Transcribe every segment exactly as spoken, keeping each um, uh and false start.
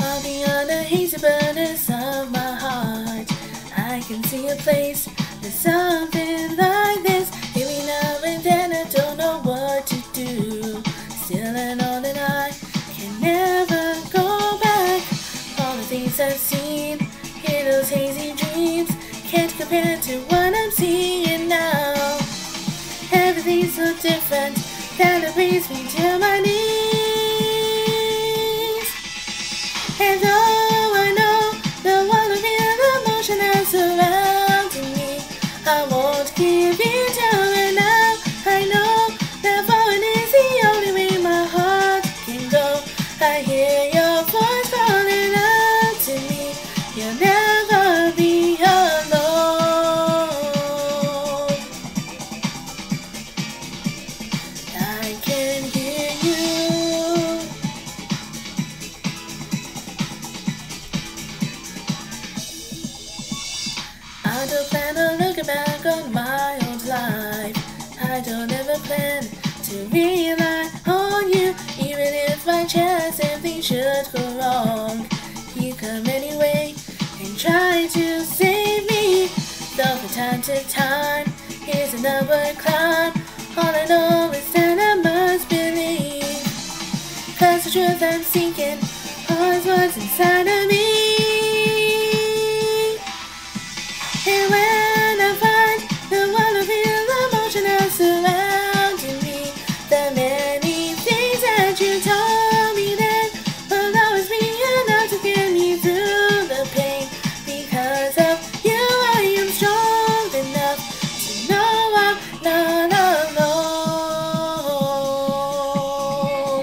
Far beyond the hazy burdens of my heart, I can see a place with something like this. Every now and then I don't know what to do. Still and all that I can never go back. All the things I've seen in those hazy dreams can't compare to what I'm seeing now. Everything's so different that it brings me to my knees. And though I know the world of real emotion is surrounding me, I won't give in to it now. I know that falling is the only way my heart can go. I hear your voice calling out to me. You'll never be alone. I can hear you. I don't plan on looking back on my old life. I don't ever plan to rely on you. Even if by chance everything should go wrong, you come anyway and try to save me. Though from time to time is an upward climb, all I know is that I must believe, 'cause the truth I'm seeking is what's inside of me. And when I find the world of real emotion is surrounding me, the many things that you told me then will always be enough to get me through the pain. Because of you I am strong enough to know I'm not alone.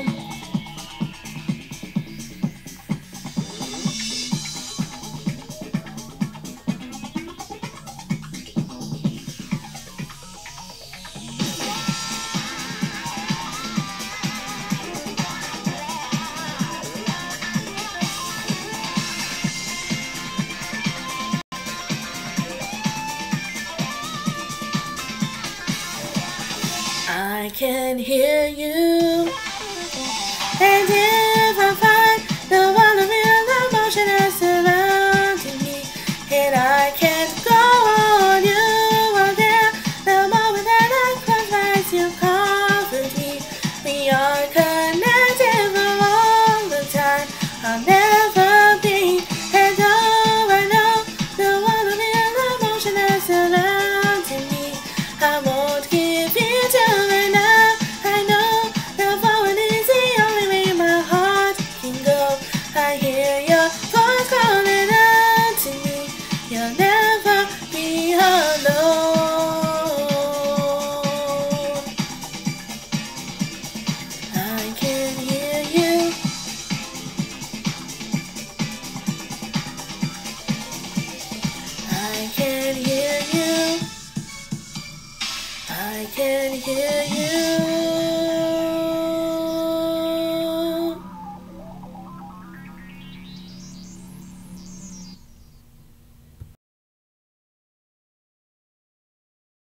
I can hear you. And if I find the world of real emotion is surrounding me, and I can't go on, you are there. The moment that I close my eyes, you comfort me. We are